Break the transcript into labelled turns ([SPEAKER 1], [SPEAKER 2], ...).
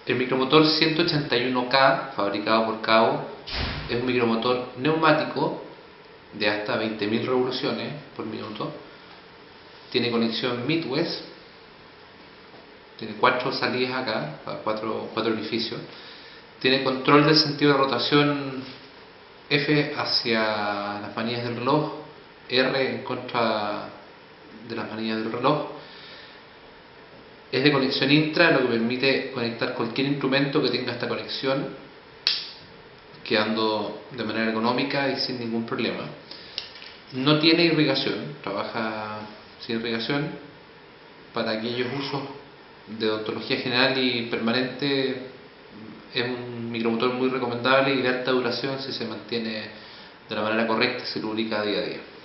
[SPEAKER 1] El micromotor 181K, fabricado por Kao, es un micromotor neumático de hasta 20.000 revoluciones por minuto. Tiene conexión Midwest, tiene 4 salidas acá, 4 orificios. Tiene control del sentido de rotación, F hacia las manillas del reloj, R en contra de las manillas del reloj. Es de conexión intra, lo que permite conectar cualquier instrumento que tenga esta conexión, quedando de manera económica y sin ningún problema. No tiene irrigación, trabaja sin irrigación. Para aquellos usos de odontología general y permanente es un micromotor muy recomendable y de alta duración si se mantiene de la manera correcta y se lubrica día a día.